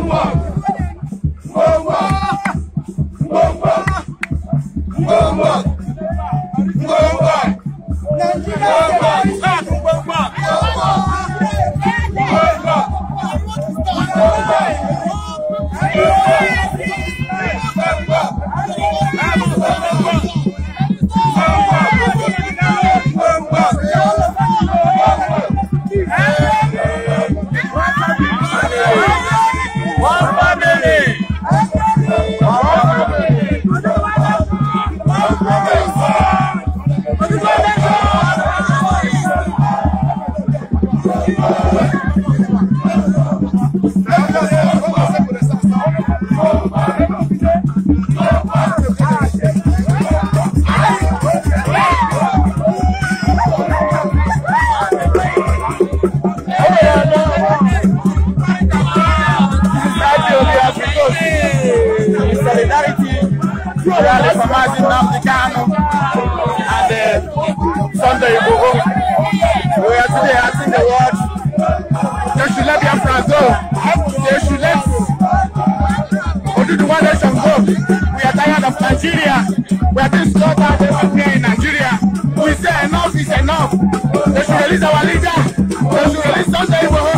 We are today asking the world they should let Biafra go. They should let Oduduwa nation go. We are tired of Nigeria. We are being slaughtered everywhere in Nigeria. We say enough is enough. They should release our leader. They should release Sunday Ivory.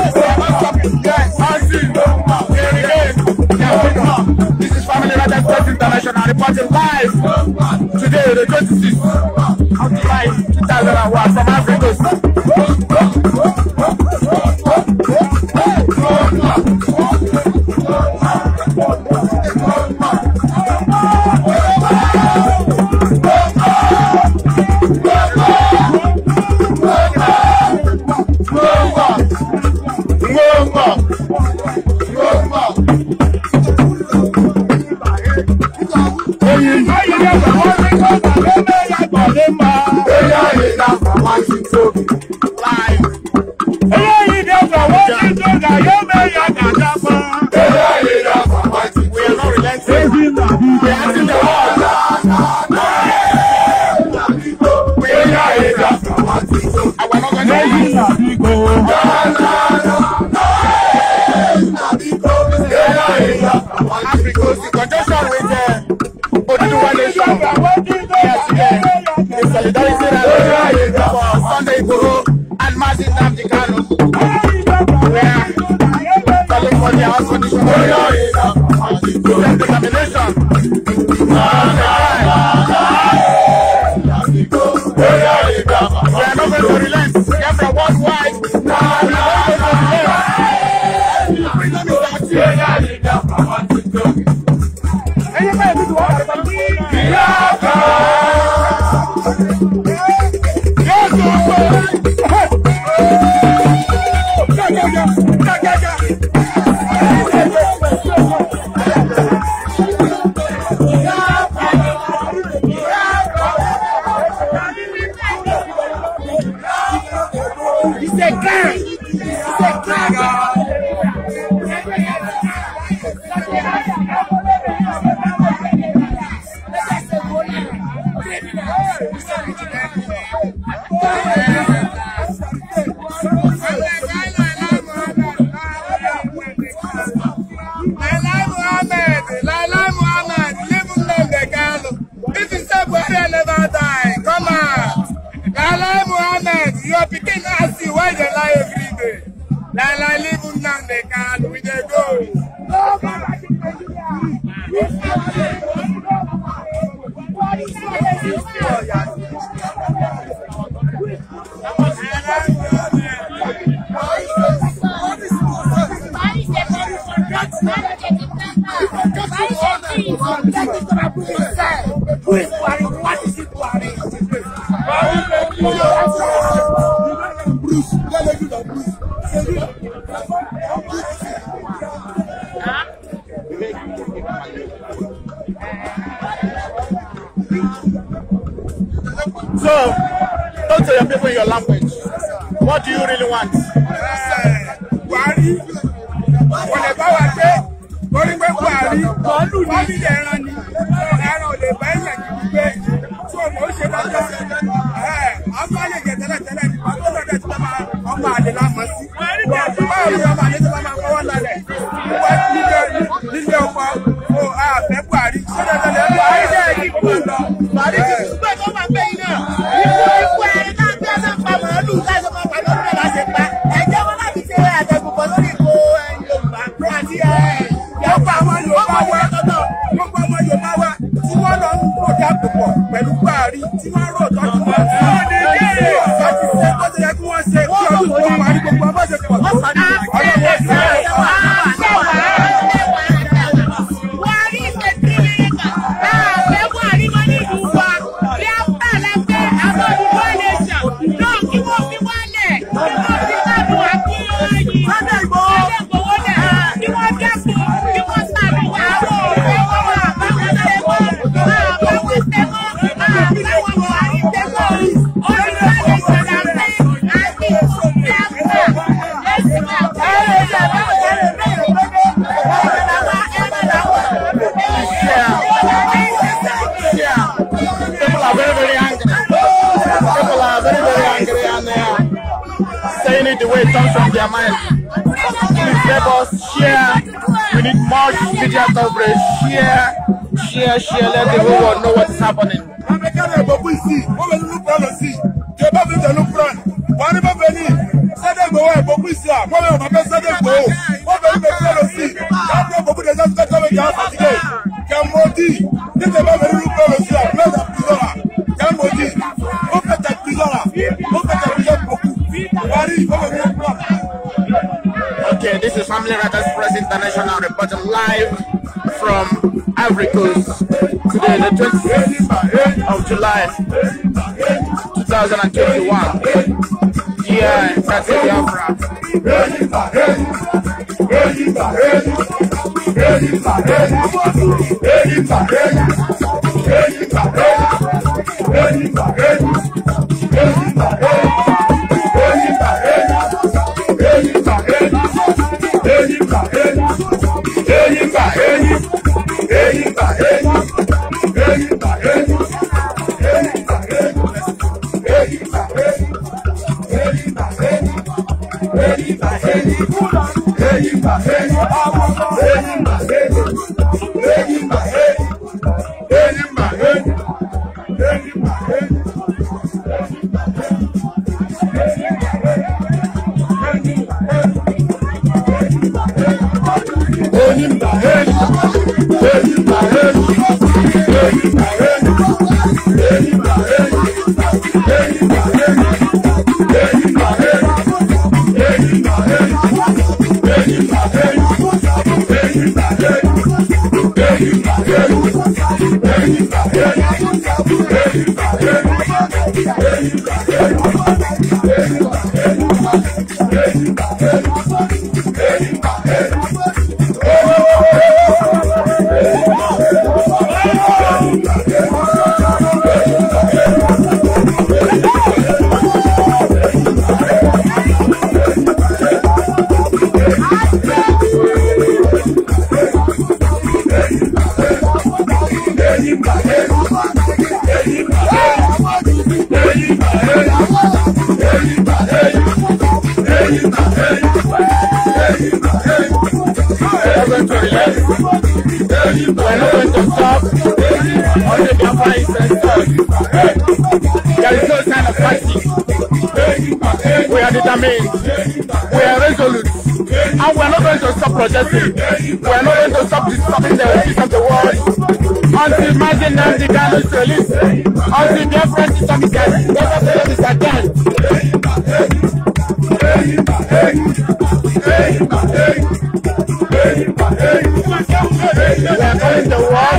This is Family Right Express International reporting live today, the 26th of July 2001 from Africa. So, talk to your people in your language. What do you really want? it comes from their mind. Please let us share. We need more media coverage. Share, let the whole world know what is happening. Okay, this is Family Writers Press International reporting live from Ivory Coast. Today, the 25th of July, 2021. Here in Biafra. We're not going to stop until Biafra is restored. There is no sign of fighting. We are determined. We are resolute. And we are not going to stop protesting. We are not going to stop disturbing the peace of the world until Imagine the Ghana is released. Until Biafra is again. We are calling the world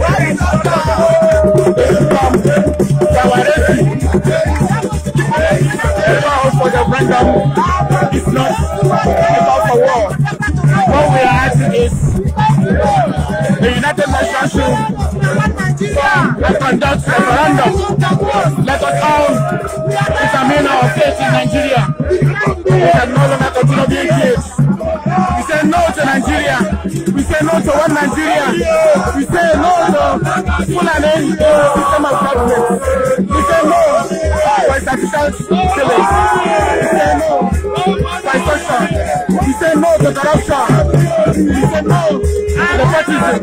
for the referendum. It's not about for war. What we are asking is the United Nations should conduct referendum. Let us all determine our fate in Nigeria. We can no longer continue being kids. We say no to Nigeria. We say no to one Nigeria. We say no to Fulani system of government. We say no for statistical killings. We say no for extortion. We say no to corruption. We say no to nepotism.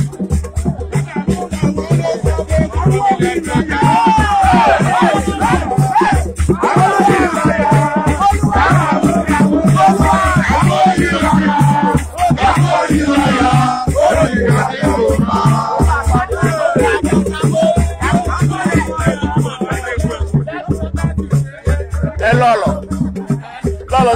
Lolo,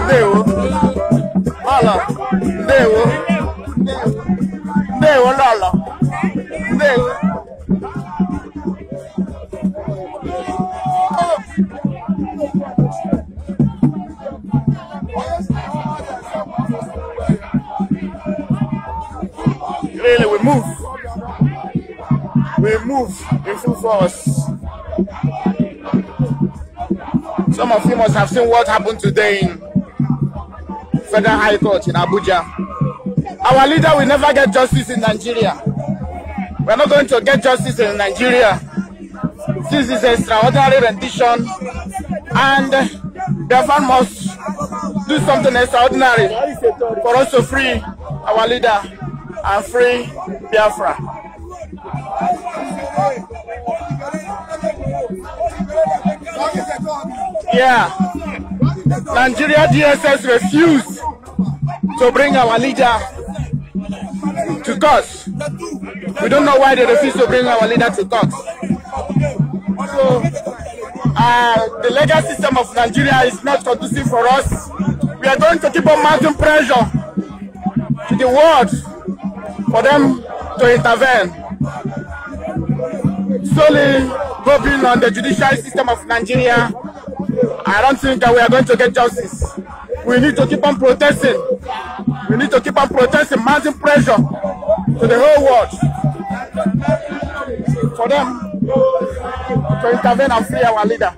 really, we move in full force. Some of you must have seen what happened today in Federal High Court in Abuja. Our leader will never get justice in Nigeria. We're not going to get justice in Nigeria. This is an extraordinary rendition, and Biafra must do something extraordinary for us to free our leader and free Biafra. Yeah, Nigeria DSS refused to bring our leader to court. We don't know why they refuse to bring our leader to court. So, the legal system of Nigeria is not conducive for us. We are going to keep on mounting pressure to the world for them to intervene. Solely hoping on the judicial system of Nigeria, I don't think that we are going to get justice. We need to keep on protesting. We need to keep on protesting, mounting pressure to the whole world for them to intervene and free our leader.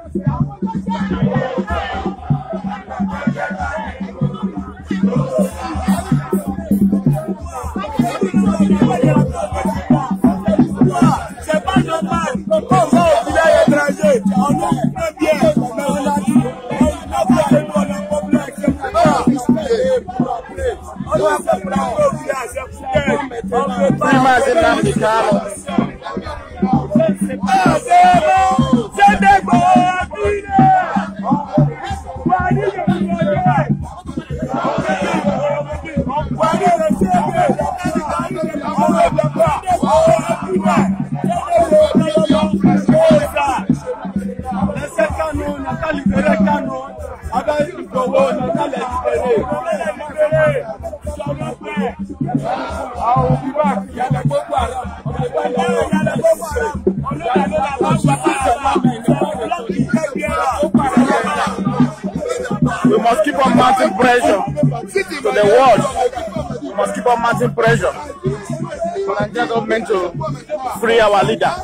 We must keep on mounting pressure to the world. We must keep on mounting pressure for the Nigerian government to free our leader.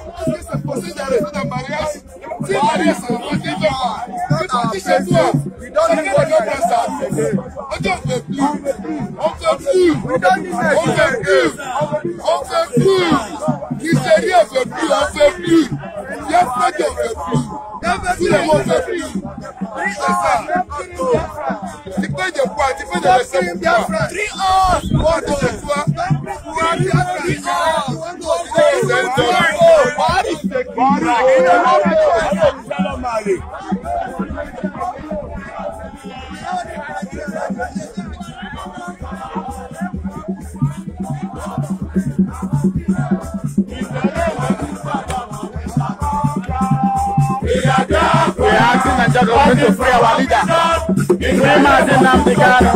We are asking Nigeria government to free our leader. Free Mazin Nnamdi Kanu.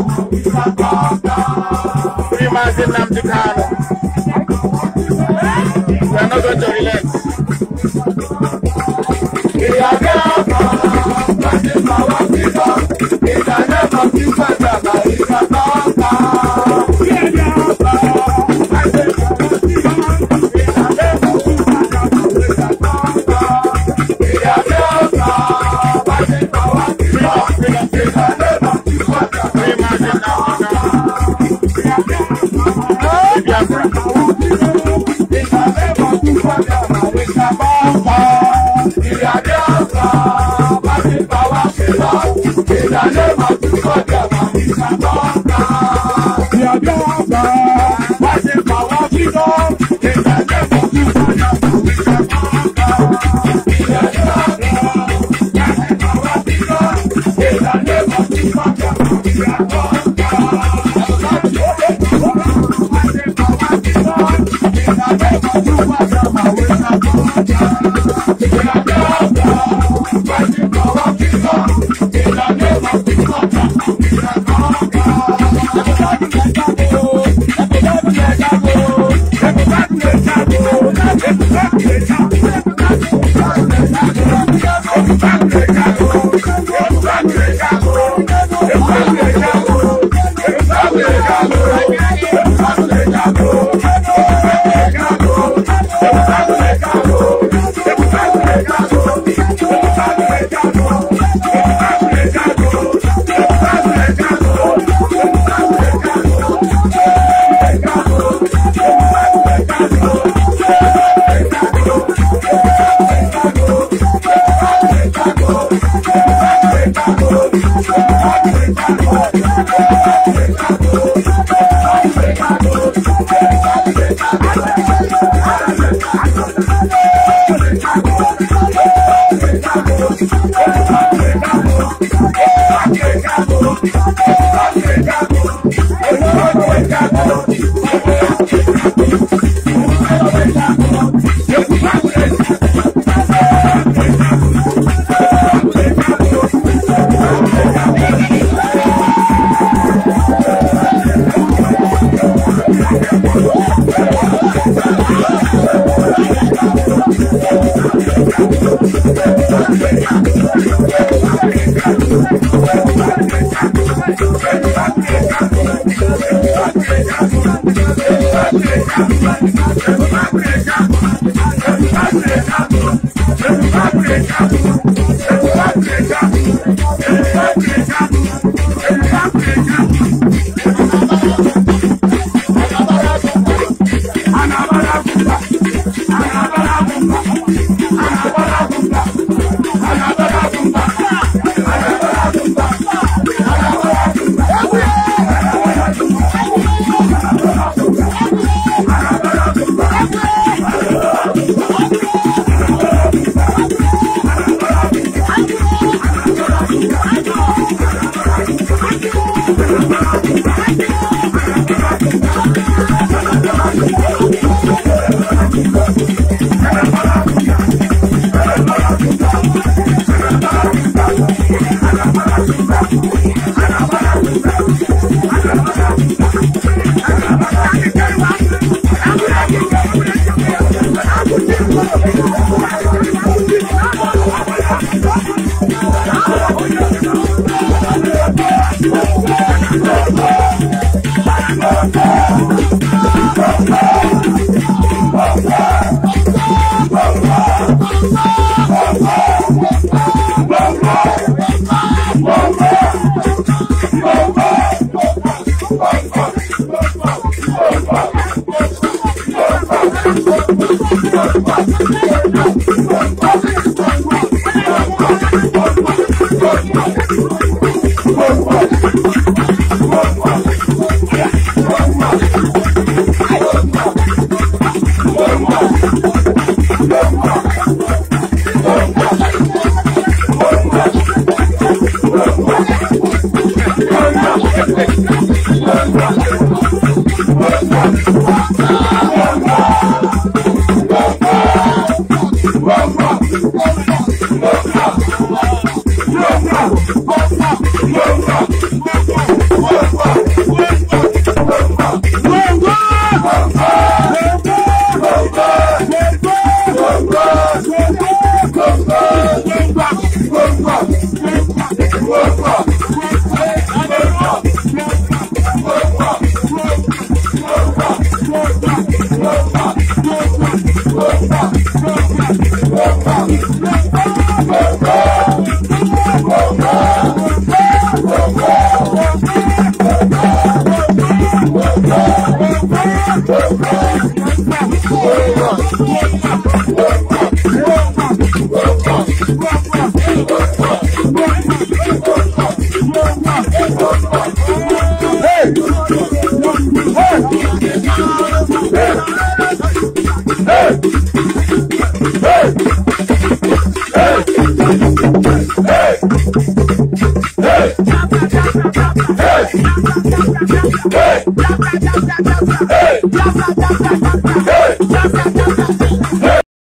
Free Mazin Nnamdi Kanu. We are not going to relent. We are Biafra. Fighting for our freedom. In the name of Jesus, we are Biafra. We are Biafra. Fighting for our freedom. In the name of Jesus, we are Biafra. We are Biafra. Fighting for our freedom. In the name of Jesus, we are Biafra. Africa. Hey!